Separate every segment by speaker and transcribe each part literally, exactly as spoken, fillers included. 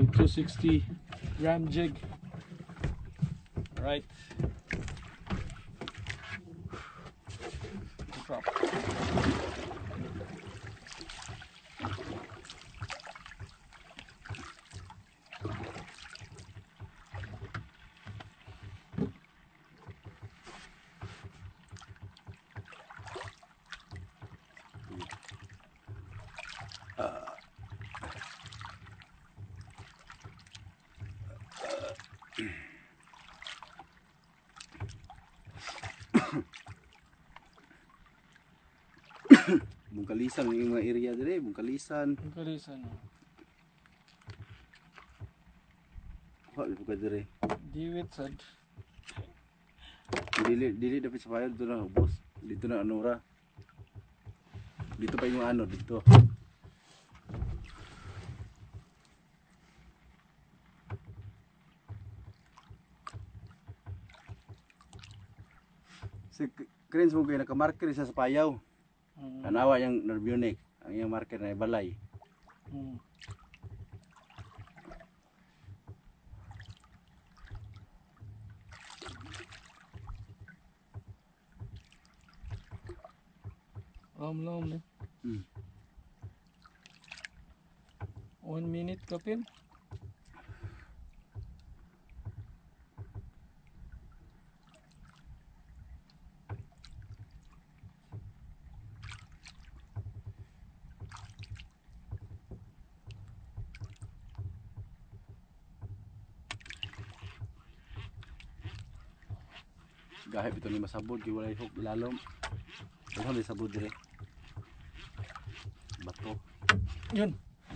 Speaker 1: two sixty gram jig. Right. Drop.
Speaker 2: Bungkalisan yung mga area dire, bungkalisan.
Speaker 1: Bungkalisan.
Speaker 2: Wa ko dire.
Speaker 1: Diwit sad.
Speaker 2: Dili dili dapat sa bayan dito na ubos. Dito na anura. Dito pa yung ano dito. Si Krins mo kayo nakamarker siya sa payaw.
Speaker 1: Hmm.
Speaker 2: Tanawa yung Nerbionic, ang iyang marker na ibalay.
Speaker 1: Hmm. Lam lam eh.
Speaker 2: Hmm.
Speaker 1: One minute kapin.
Speaker 2: Gahit ito ni masabod, kaya wala hook ilalom. Ano may sabod dire? Bato.
Speaker 1: Yun.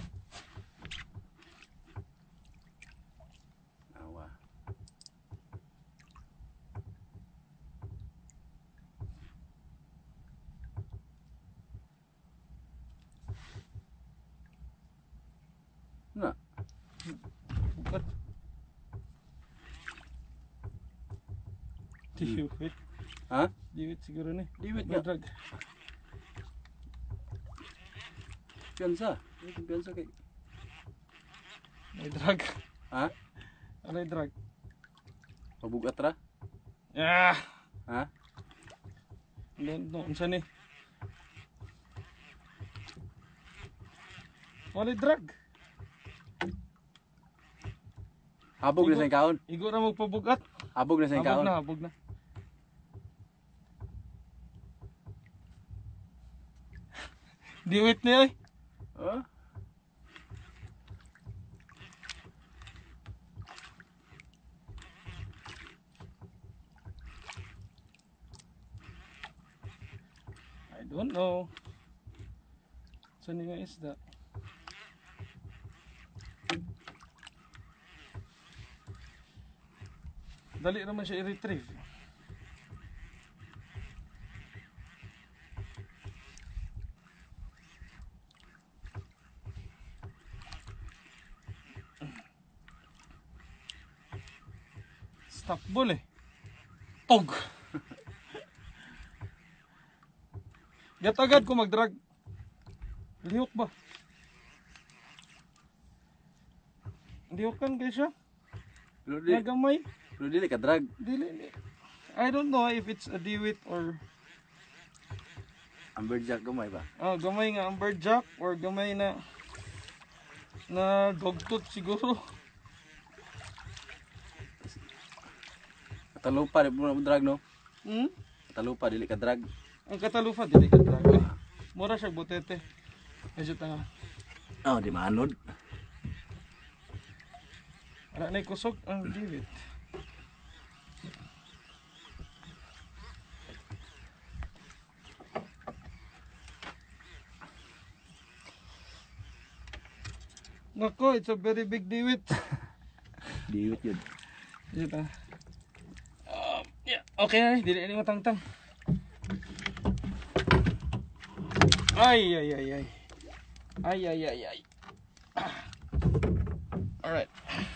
Speaker 2: Awa. Na.
Speaker 1: Bukat. Diwit.
Speaker 2: Ha?
Speaker 1: Diwit siguro ni.
Speaker 2: Diwit
Speaker 1: May
Speaker 2: nga.
Speaker 1: drag.
Speaker 2: Piyansa. Ito piyansa kay.
Speaker 1: May drag.
Speaker 2: Ha?
Speaker 1: Ano yung drag?
Speaker 2: Pabugat ra?
Speaker 1: Ah!
Speaker 2: Ha?
Speaker 1: Don't know. Unsa ni? Wala drag.
Speaker 2: Habog na sa kaon.
Speaker 1: Igo ra magpabugat.
Speaker 2: Habog na sa
Speaker 1: Habog
Speaker 2: kaon.
Speaker 1: na, habog na. Diwit niya eh.
Speaker 2: Ha?
Speaker 1: I don't know. Saan yung isda? Dali naman siya i-retrieve. Stop ball eh. Tog! Gat agad ko mag-drag. Lihok ba? Lihokan kayo siya.
Speaker 2: Pero di,
Speaker 1: Nagamay.
Speaker 2: pero dili ka drag.
Speaker 1: Dili, dili. I don't know if it's a diwit or
Speaker 2: Amberjack gamay ba?
Speaker 1: ah, gamay nga amberjack or gamay na na dogtooth siguro.
Speaker 2: Katalupa di mo na drag no?
Speaker 1: Hmm?
Speaker 2: Katalupa dili ka drag.
Speaker 1: Ang katalufa dili ka drag. Eh. Mura siya butete. Medyo tanga.
Speaker 2: Oh, di manod.
Speaker 1: Ara na kusog ang diwit. Nako, it's a very big diwit.
Speaker 2: Diwit yun.
Speaker 1: Dito. Um, yeah, okay na, dili ni matangtang. Ay ay ay ay. Ay ay ay ay. All right.